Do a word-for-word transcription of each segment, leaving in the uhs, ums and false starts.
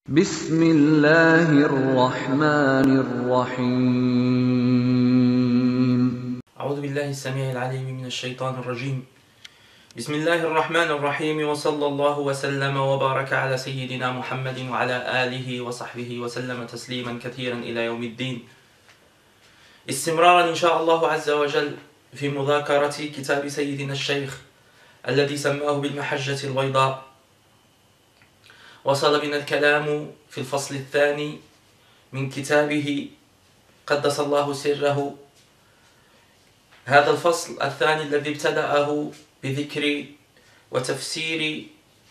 بسم الله الرحمن الرحيم. أعوذ بالله السميع العليم من الشيطان الرجيم. بسم الله الرحمن الرحيم، وصلى الله وسلم وبارك على سيدنا محمد وعلى آله وصحبه وسلم تسليما كثيرا إلى يوم الدين. استمرارا إن شاء الله عز وجل في مذاكرة كتاب سيدنا الشيخ الذي سماه بالمحجة البيضاء. وصل بنا الكلام في الفصل الثاني من كتابه قدس الله سره. هذا الفصل الثاني الذي ابتدأه بذكر وتفسير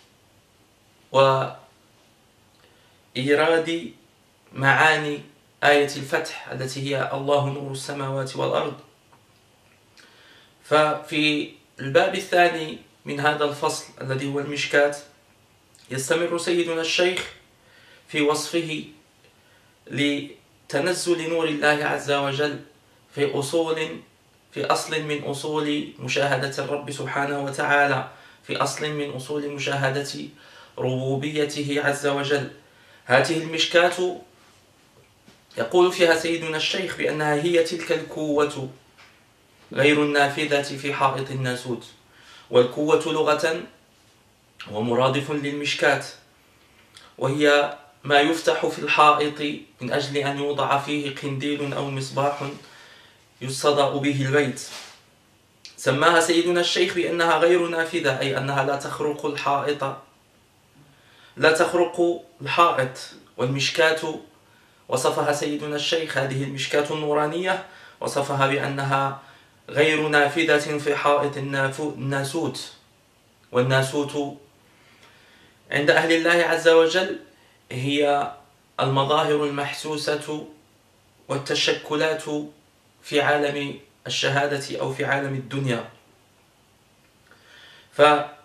وإيراد معاني آية الفتح التي هي الله نور السماوات والأرض. ففي الباب الثاني من هذا الفصل الذي هو المشكات يستمر سيدنا الشيخ في وصفه لتنزل نور الله عز وجل في أصول في أصل من أصول مشاهدة الرب سبحانه وتعالى، في أصل من أصول مشاهدة ربوبيته عز وجل. هذه المشكاة يقول فيها سيدنا الشيخ بأنها هي تلك الكوة غير النافذة في حائط الناسوت. والكوة لغة ومرادف للمشكات، وهي ما يفتح في الحائط من أجل أن يوضع فيه قنديل أو مصباح يصدأ به البيت. سماها سيدنا الشيخ بأنها غير نافذة، أي أنها لا تخرق الحائط لا تخرق الحائط. والمشكاة وصفها سيدنا الشيخ، هذه المشكاة النورانية، وصفها بأنها غير نافذة في حائط الناسوت. والناسوت عند أهل الله عز وجل هي المظاهر المحسوسة والتشكلات في عالم الشهادة أو في عالم الدنيا. فهذه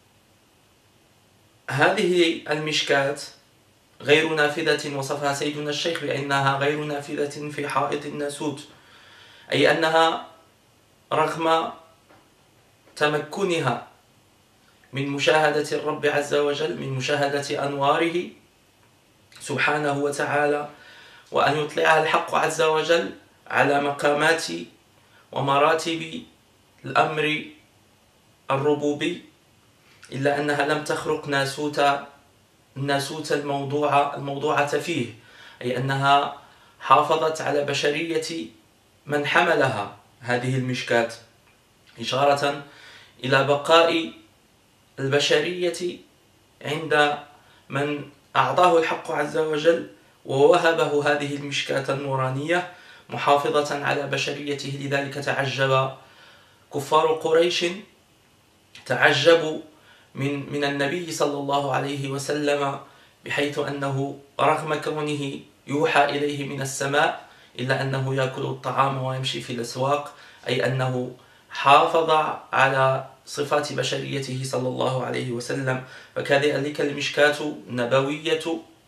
المشكات غير نافذة وصفها سيدنا الشيخ بأنها غير نافذة في حائط الناسوت، أي أنها رغم تمكنها من مشاهدة الرب عز وجل، من مشاهدة أنواره سبحانه وتعالى، وأن يطلعها الحق عز وجل على مقامات ومراتب الأمر الربوبي، إلا أنها لم تخرق ناسوت الناسوت الموضوع الموضوعة فيه، أي أنها حافظت على بشرية من حملها هذه المشكات، إشارة إلى بقاء البشرية عند من أعطاه الحق عز وجل ووهبه هذه المشكاة النورانية محافظة على بشريته. لذلك تعجب كفار قريش، تعجبوا من من النبي صلى الله عليه وسلم، بحيث أنه رغم كونه يوحى إليه من السماء إلا أنه يأكل الطعام ويمشي في الأسواق، أي أنه حافظ على صفات بشريته صلى الله عليه وسلم. فكذلك المشكاة النبوية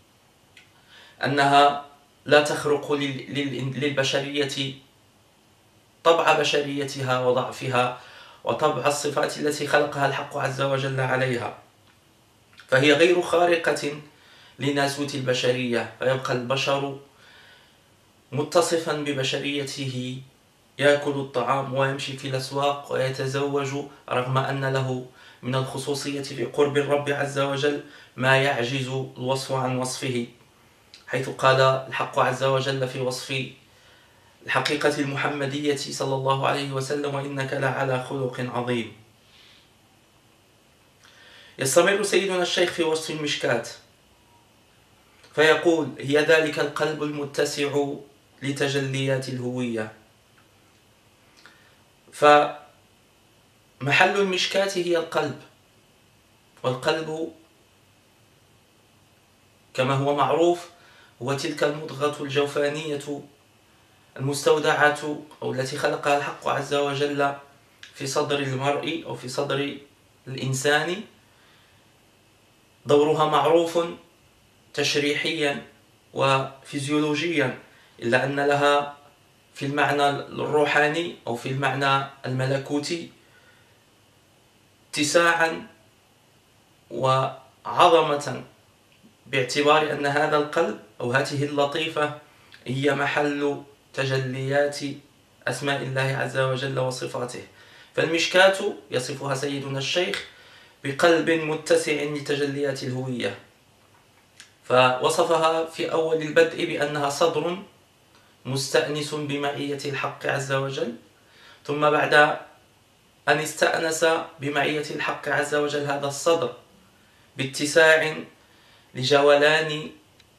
أنها لا تخرق للبشرية طبع بشريتها وضعفها وطبع الصفات التي خلقها الحق عز وجل عليها، فهي غير خارقة لناسوت البشرية، فيبقى البشر متصفا ببشريته، يأكل الطعام ويمشي في الأسواق ويتزوج، رغم أن له من الخصوصية في قرب الرب عز وجل ما يعجز الوصف عن وصفه، حيث قال الحق عز وجل في وصف الحقيقة المحمدية صلى الله عليه وسلم: وإنك لعلى خلق عظيم. يستمر سيدنا الشيخ في وصف المشكات فيقول: هي ذلك القلب المتسع لتجليات الهوية. فمحل المشكاة هي القلب، والقلب كما هو معروف هو تلك المضغة الجوفانية المستودعة أو التي خلقها الحق عز وجل في صدر المرء أو في صدر الإنسان. دورها معروف تشريحيا وفيزيولوجيا، إلا أن لها في المعنى الروحاني أو في المعنى الملكوتي اتساعا وعظمة باعتبار أن هذا القلب أو هذه اللطيفة هي محل تجليات أسماء الله عز وجل وصفاته. فالمشكاة يصفها سيدنا الشيخ بقلب متسع لتجليات الهوية، فوصفها في أول البدء بأنها صدر مستأنس بمعية الحق عز وجل، ثم بعد أن استأنس بمعية الحق عز وجل هذا الصدر باتساع لجولان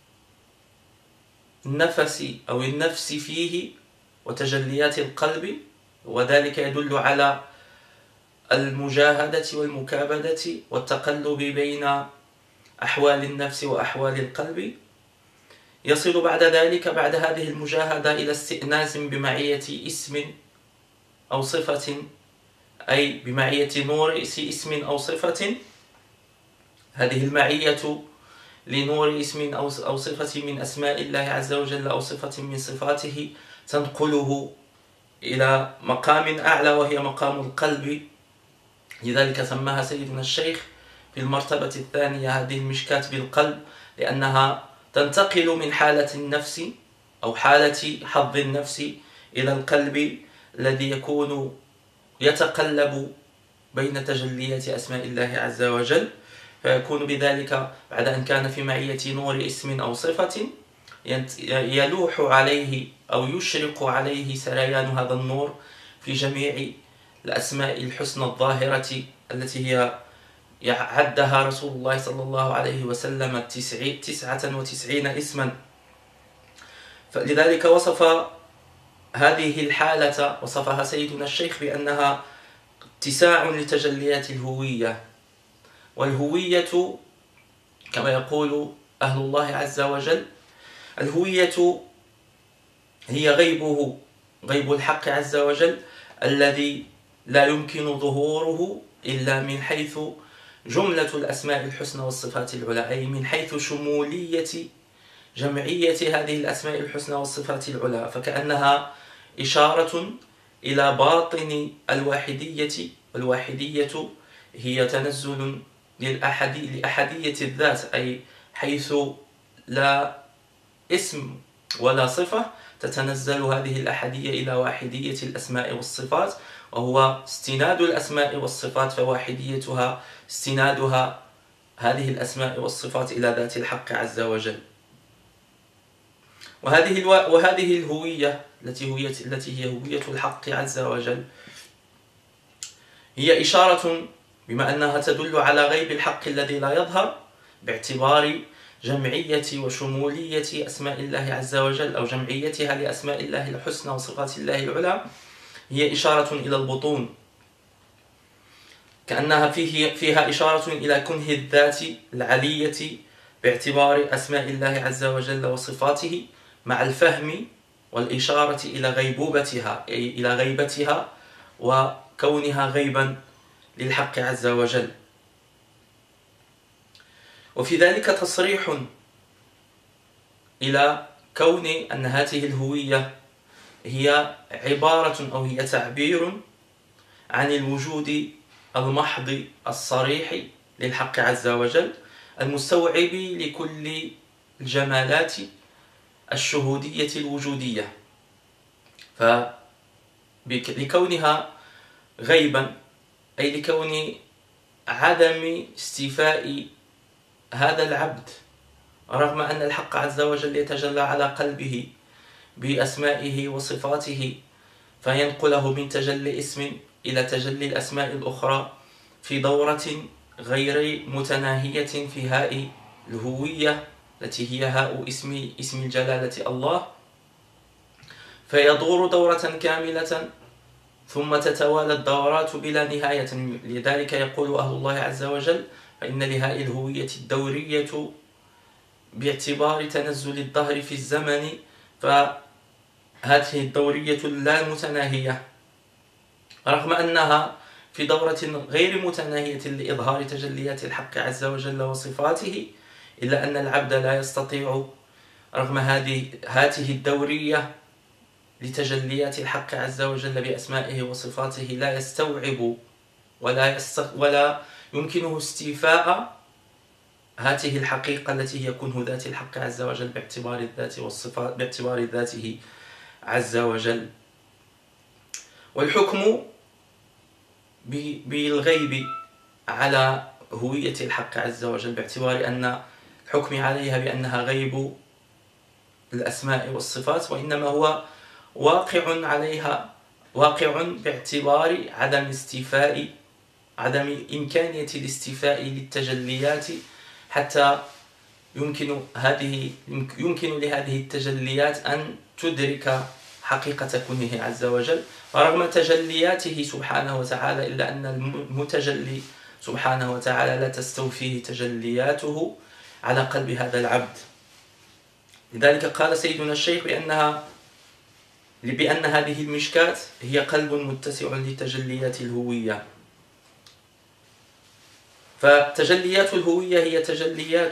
النفس أو النفس فيه وتجليات القلب، وذلك يدل على المجاهدة والمكابدة والتقلب بين أحوال النفس وأحوال القلب. يصل بعد ذلك بعد هذه المجاهدة إلى استئناس بمعية اسم أو صفة، أي بمعية نور اسم أو صفة. هذه المعية لنور اسم أو صفة من أسماء الله عز وجل أو صفة من صفاته تنقله إلى مقام أعلى وهي مقام القلب. لذلك سماها سيدنا الشيخ في المرتبة الثانية هذه المشكاة بالقلب، لأنها تنتقل من حالة النفس أو حالة حظ النفس إلى القلب الذي يكون يتقلب بين تجليات أسماء الله عز وجل، فيكون بذلك بعد أن كان في معية نور اسم أو صفة يلوح عليه أو يشرق عليه سريان هذا النور في جميع الأسماء الحسنى الظاهرة التي هي عدها رسول الله صلى الله عليه وسلم تسعة وتسعين اسما. فلذلك وصف هذه الحالة وصفها سيدنا الشيخ بأنها اتساع لتجليات الهوية. والهوية كما يقول أهل الله عز وجل الهوية هي غيبه، غيب الحق عز وجل الذي لا يمكن ظهوره إلا من حيث جملة الأسماء الحسنى والصفات العلى، أي من حيث شمولية جمعية هذه الأسماء الحسنى والصفات العلى، فكأنها إشارة إلى باطن الواحدية. والواحدية هي تنزل للأحدي لأحدية الذات، أي حيث لا اسم ولا صفة تتنزل هذه الأحدية إلى واحدية الأسماء والصفات، وهو استناد الأسماء والصفات، فواحديتها استنادها هذه الأسماء والصفات إلى ذات الحق عز وجل. وهذه الو... وهذه الهوية التي هي التي هي هوية الحق عز وجل هي إشارة بما أنها تدل على غيب الحق الذي لا يظهر باعتبار جمعية وشمولية أسماء الله عز وجل أو جمعيتها لأسماء الله الحسنى وصفات الله العلى، هي إشارة إلى البطون، كأنها فيه فيها إشارة إلى كنه الذات العلية باعتبار أسماء الله عز وجل وصفاته، مع الفهم والإشارة إلى غيبوبتها، أي إلى غيبتها وكونها غيبا للحق عز وجل. وفي ذلك تصريح إلى كون أن هذه الهوية هي عبارة أو هي تعبير عن الوجود المحض الصريح للحق عز وجل المستوعب لكل الجمالات الشهودية الوجودية. فلكونها غيبا أي لكون عدم استيفاء هذا العبد رغم أن الحق عز وجل يتجلى على قلبه بأسمائه وصفاته، فينقله من تجلي اسم إلى تجلي الأسماء الأخرى في دورة غير متناهية في هاء الهوية التي هي هاء اسم اسم الجلالة الله، فيدور دورة كاملة ثم تتوالى الدورات بلا نهاية. لذلك يقول أهل الله عز وجل فإن لهاء الهوية الدورية باعتبار تنزل الدهر في الزمن، فهذه الدورية لا متناهية رغم أنها في دورة غير متناهية لإظهار تجليات الحق عز وجل وصفاته، إلا أن العبد لا يستطيع رغم هذه هذه الدورية لتجليات الحق عز وجل بأسمائه وصفاته لا يستوعب ولا يست... ولا يمكنه استيفاء هاته الحقيقة التي هي كنه ذات الحق عز وجل باعتبار الذات والصفات باعتبار ذاته عز وجل. والحكم بالغيب على هوية الحق عز وجل باعتبار أن الحكم عليها بأنها غيب الأسماء والصفات، وإنما هو واقع عليها واقع باعتبار عدم استيفاء عدم إمكانية الاستيفاء للتجليات حتى يمكن هذه يمكن لهذه التجليات أن تدرك حقيقة كونه عز وجل رغم تجلياته سبحانه وتعالى، إلا أن المتجلي سبحانه وتعالى لا تستوفيه تجلياته على قلب هذا العبد. لذلك قال سيدنا الشيخ بأنها بأن هذه المشكاة هي قلب متسع لتجليات الهوية. فتجليات الهوية هي تجليات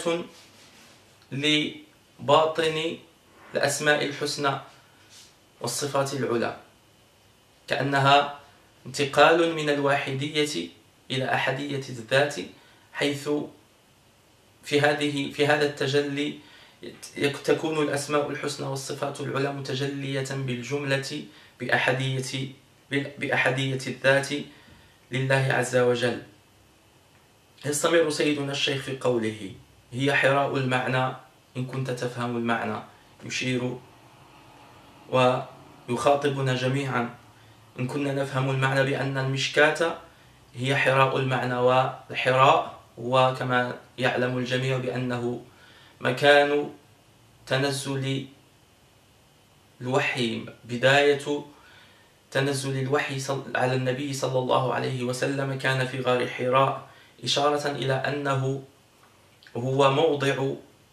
لباطن الأسماء الحسنى والصفات العلى، كأنها انتقال من الواحدية إلى أحدية الذات، حيث في هذه في هذا التجلي تكون الأسماء الحسنى والصفات العلى متجلية بالجملة بأحدية بأحدية الذات لله عز وجل. يستمر سيدنا الشيخ في قوله: هي حراء المعنى إن كنت تفهم المعنى، يشير ويخاطبنا جميعا إن كنا نفهم المعنى بأن المشكاة هي حراء المعنى. والحراء هو كما يعلم الجميع بأنه مكان تنزل الوحي، بداية تنزل الوحي على النبي صلى الله عليه وسلم كان في غار حراء، إشارة إلى أنه هو موضع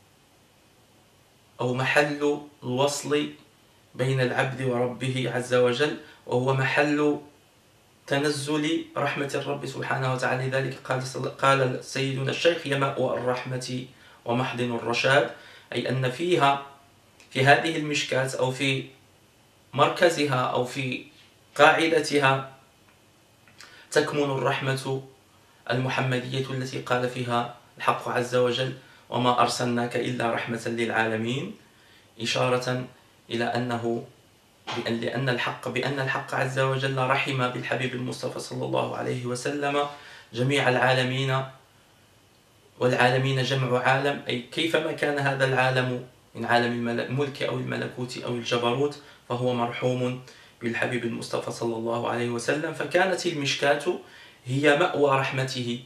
أو محل الوصل بين العبد وربه عز وجل، وهو محل تنزل رحمة الرب سبحانه وتعالى. لذلك قال قال سيدنا الشيخ: هي مأوى الرحمة ومحضن الرشاد، أي أن فيها في هذه المشكاة أو في مركزها أو في قاعدتها تكمن الرحمة المحمدية التي قال فيها الحق عز وجل: وما أرسلناك إلا رحمة للعالمين، إشارة إلى أنه بأن لأن الحق بأن الحق عز وجل رحم بالحبيب المصطفى صلى الله عليه وسلم جميع العالمين، والعالمين جمع عالم، أي كيفما كان هذا العالم من عالم الملك أو الملكوت أو الجبروت فهو مرحوم بالحبيب المصطفى صلى الله عليه وسلم. فكانت المشكاة هي مأوى رحمته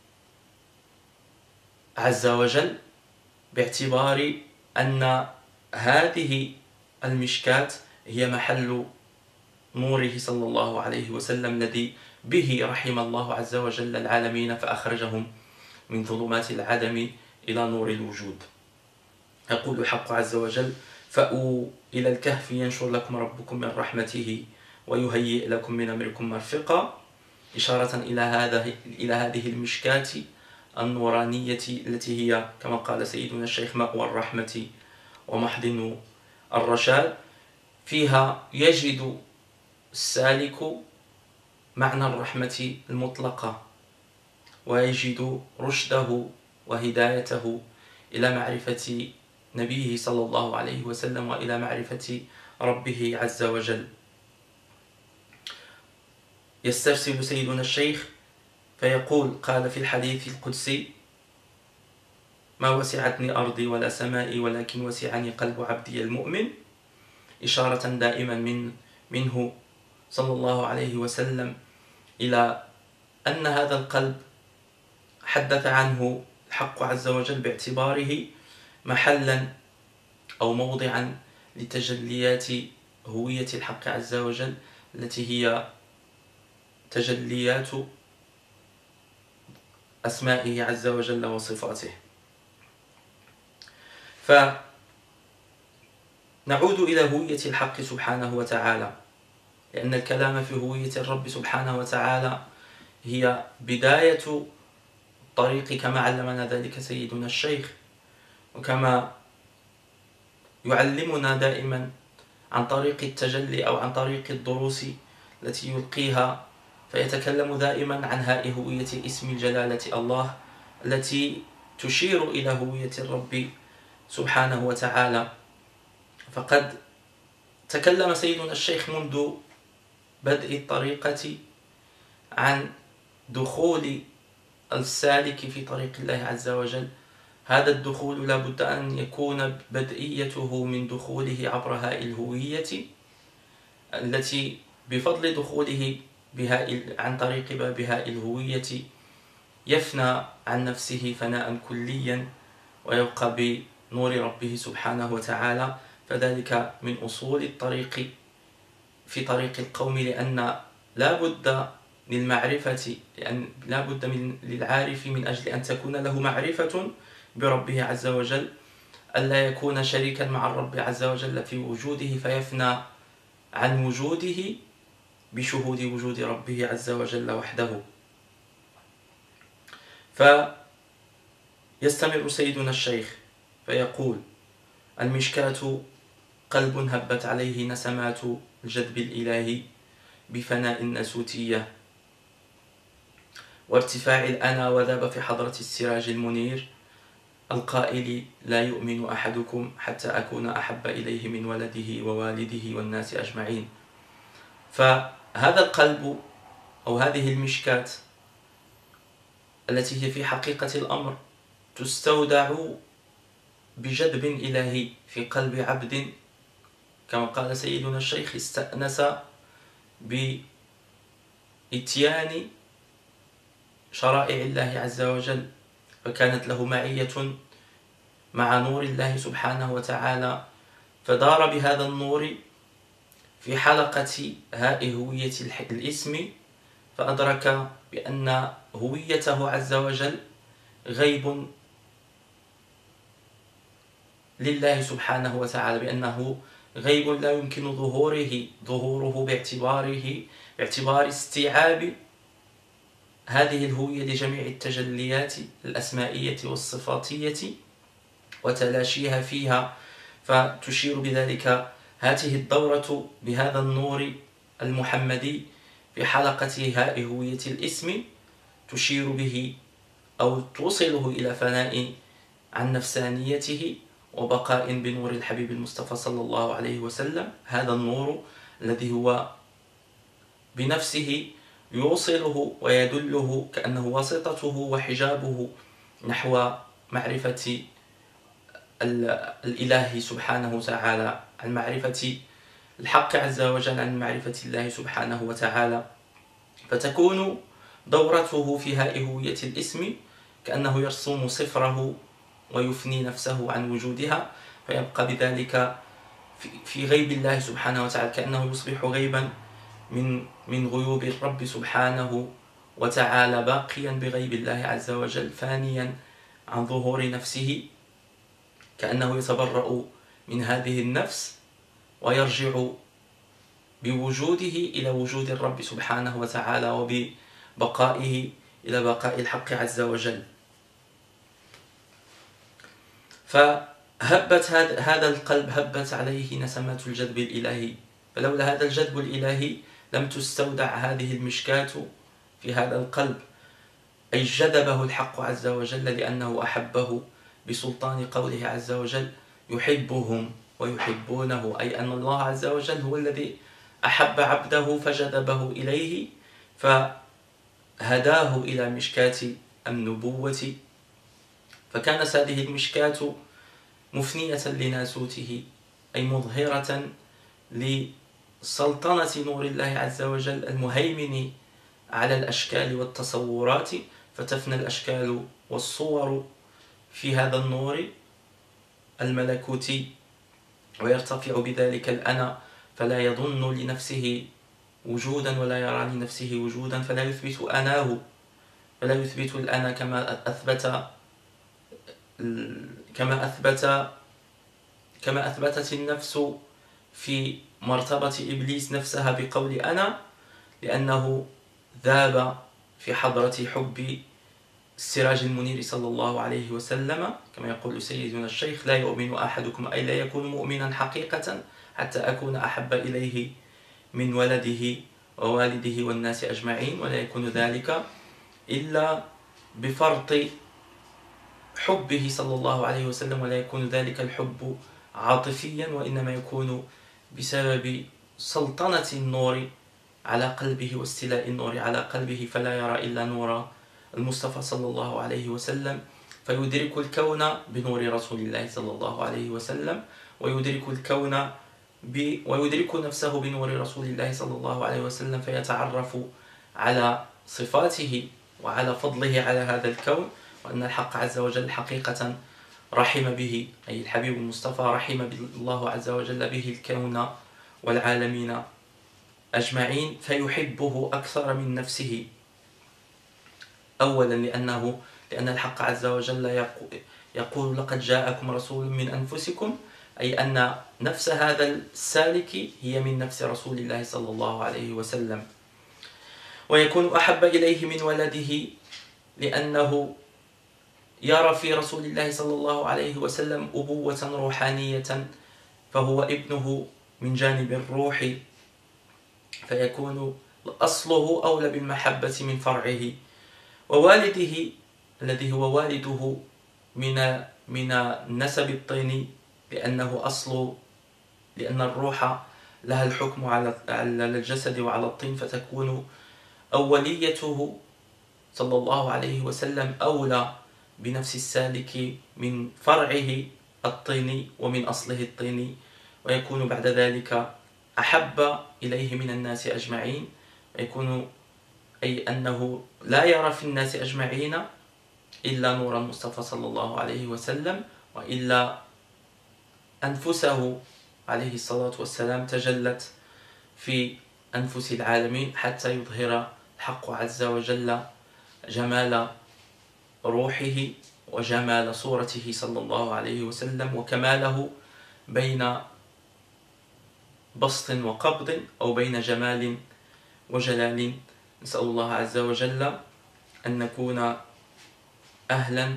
عز وجل، باعتبار أن هذه المشكاة هي محل نوره صلى الله عليه وسلم الذي به رحم الله عز وجل العالمين فأخرجهم من ظلمات العدم إلى نور الوجود. يقول الحق عز وجل: فأووا إلى الكهف ينشر لكم ربكم من رحمته ويهيئ لكم من أمركم مرفقا، إشارة إلى هذا إلى هذه المشكاة النورانية التي هي كما قال سيدنا الشيخ مأوى الرحمة ومحضن الرشاد. فيها يجد السالك معنى الرحمة المطلقة، ويجد رشده وهدايته إلى معرفة نبيه صلى الله عليه وسلم وإلى معرفة ربه عز وجل. يسترسل سيدنا الشيخ فيقول: قال في الحديث القدسي: ما وسعتني أرضي ولا سمائي ولكن وسعني قلب عبدي المؤمن، إشارة دائما من منه صلى الله عليه وسلم إلى أن هذا القلب حدث عنه الحق عز وجل باعتباره محلا أو موضعا لتجليات هوية الحق عز وجل التي هي تجليات أسمائه عز وجل وصفاته. فنعود إلى هوية الحق سبحانه وتعالى، لأن الكلام في هوية الرب سبحانه وتعالى هي بداية الطريق كما علمنا ذلك سيدنا الشيخ، وكما يعلمنا دائما عن طريق التجلي أو عن طريق الدروس التي يلقيها، فيتكلم دائما عن هاء هوية اسم الجلالة الله التي تشير إلى هوية الرب سبحانه وتعالى. فقد تكلم سيدنا الشيخ منذ بدء الطريقة عن دخول السالك في طريق الله عز وجل. هذا الدخول لا بد أن يكون بدئيته من دخوله عبر هاء الهوية، التي بفضل دخوله بهاء عن طريق باب هاء الهوية يفنى عن نفسه فناء كليا ويبقى بنور ربه سبحانه وتعالى. فذلك من أصول الطريق في طريق القوم، لأن لا بد للمعرفة لأن لا بد من للعارف من أجل أن تكون له معرفة بربه عز وجل ألا يكون شريكا مع الرب عز وجل في وجوده فيفنى عن وجوده بشهود وجود ربه عز وجل وحده. فيستمر سيدنا الشيخ فيقول: المشكاة قلب هبت عليه نسمات الجذب الإلهي بفناء الناسوتية وارتفاع الأنا، وذاب في حضرة السراج المنير القائل: لا يؤمن أحدكم حتى أكون أحب إليه من ولده ووالده والناس أجمعين. فهذا القلب أو هذه المشكاة التي هي في حقيقة الأمر تستودع بجذب إلهي في قلب عبد، كما قال سيدنا الشيخ: استأنس بإتيان شرائع الله عز وجل، فكانت له معية مع نور الله سبحانه وتعالى، فدار بهذا النور في حلقة هاء هوية الاسم، فأدرك بأن هويته عز وجل غيب لله سبحانه وتعالى، بأنه غيب لا يمكن ظهوره ظهوره باعتباره باعتبار استيعاب هذه الهوية لجميع التجليات الأسمائية والصفاتية وتلاشيها فيها. فتشير بذلك هذه الدورة بهذا النور المحمدي في حلقة هاء هوية الاسم، تشير به أو توصله إلى فناء عن نفسانيته وبقاء بنور الحبيب المصطفى صلى الله عليه وسلم. هذا النور الذي هو بنفسه يوصله ويدله كأنه واسطته وحجابه نحو معرفة الإله سبحانه وتعالى، عن معرفة الحق عز وجل، عن معرفة الله سبحانه وتعالى. فتكون دورته في هاء هوية الاسم كأنه يرسم صفره ويفني نفسه عن وجودها، فيبقى بذلك في غيب الله سبحانه وتعالى، كأنه يصبح غيبا من من غيوب الرب سبحانه وتعالى، باقيا بغيب الله عز وجل، فانيا عن ظهور نفسه، كأنه يتبرأ من هذه النفس ويرجع بوجوده إلى وجود الرب سبحانه وتعالى وببقائه إلى بقاء الحق عز وجل. فهبت هذا القلب هبت عليه نسمات الجذب الإلهي، فلولا هذا الجذب الإلهي لم تستودع هذه المشكاة في هذا القلب، أي جذبه الحق عز وجل لأنه أحبه بسلطان قوله عز وجل: يحبهم ويحبونه، أي أن الله عز وجل هو الذي أحب عبده فجذبه إليه فهداه إلى مشكاة النبوة. فكانت هذه المشكاة مفنية لناسوته، أي مظهرة لسلطنة نور الله عز وجل المهيمن على الأشكال والتصورات، فتفنى الأشكال والصور في هذا النور الملكوتي، ويرتفع بذلك الأنا، فلا يظن لنفسه وجودا ولا يرى لنفسه وجودا، فلا يثبت أناه، فلا يثبت الأنا كما أثبت كما أثبت كما أثبتت النفس في مرتبة إبليس نفسها بقول أنا، لأنه ذاب في حضرة حب السراج المنير صلى الله عليه وسلم، كما يقول سيدنا الشيخ: لا يؤمن أحدكم، أي لا يكون مؤمنا حقيقة حتى أكون أحب إليه من ولده ووالده والناس أجمعين، ولا يكون ذلك إلا بفرط حبه صلى الله عليه وسلم، ولا يكون ذلك الحب عاطفيا، وإنما يكون بسبب سلطنة النور على قلبه واستيلاء النور على قلبه، فلا يرى إلا نور المصطفى صلى الله عليه وسلم، فيدرك الكون بنور رسول الله صلى الله عليه وسلم، ويدرك الكون ب... ويدرك نفسه بنور رسول الله صلى الله عليه وسلم، فيتعرف على صفاته وعلى فضله على هذا الكون، وأن الحق عز وجل حقيقة رحم به، أي الحبيب المصطفى رحم الله عز وجل به الكون والعالمين أجمعين، فيحبه أكثر من نفسه. أولا لأنه لأن الحق عز وجل يقول لقد جاءكم رسول من أنفسكم، أي أن نفس هذا السالك هي من نفس رسول الله صلى الله عليه وسلم. ويكون أحب إليه من ولده لأنه يرى في رسول الله صلى الله عليه وسلم أبوة روحانية، فهو ابنه من جانب الروح، فيكون أصله أولى بالمحبة من فرعه. ووالده الذي هو والده من من النسب الطيني، لأنه أصل لأن الروح لها الحكم على الجسد وعلى الطين، فتكون أوليته صلى الله عليه وسلم أولى بنفس السالك من فرعه الطيني ومن أصله الطيني، ويكون بعد ذلك أحب إليه من الناس أجمعين، ويكون أي أنه لا يرى في الناس أجمعين إلا نور المصطفى صلى الله عليه وسلم، وإلا أنفسه عليه الصلاة والسلام تجلت في أنفس العالمين حتى يظهر الحق عز وجل جمال روحه وجمال صورته صلى الله عليه وسلم، وكماله بين بسط وقبض، أو بين جمال وجلال. نسأل الله عز وجل أن نكون أهلا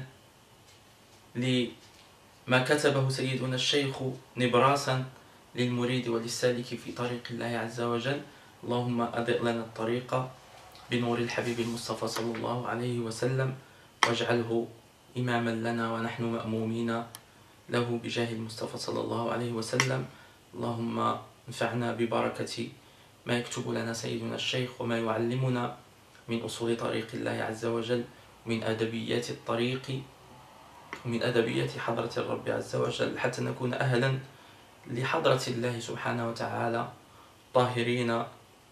لما كتبه سيدنا الشيخ نبراسا للمريد وللسالك في طريق الله عز وجل. اللهم أضئ لنا الطريق بنور الحبيب المصطفى صلى الله عليه وسلم، واجعله إماما لنا ونحن مأمومين له بجاه المصطفى صلى الله عليه وسلم. اللهم انفعنا ببركة ما يكتب لنا سيدنا الشيخ وما يعلمنا من أصول طريق الله عز وجل، ومن أدبيات الطريق ومن أدبيات حضرة الرب عز وجل، حتى نكون أهلا لحضرة الله سبحانه وتعالى طاهرين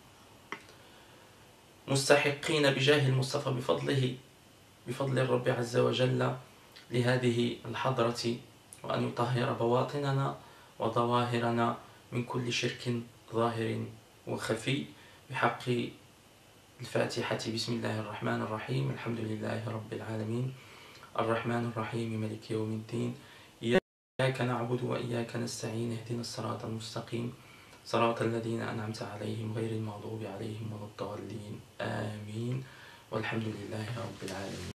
مستحقين بجاه المصطفى بفضله بفضل الرب عز وجل لهذه الحضرة، وأن يطهر بواطننا وظواهرنا من كل شرك ظاهر وخفي، بحق الفاتحة. بسم الله الرحمن الرحيم. الحمد لله رب العالمين، الرحمن الرحيم، ملك يوم الدين، إياك نعبد وإياك نستعين، اهدنا الصراط المستقيم، صراط الذين أنعمت عليهم غير المغضوب عليهم ولا الضالين، آمين، والحمد لله رب العالمين.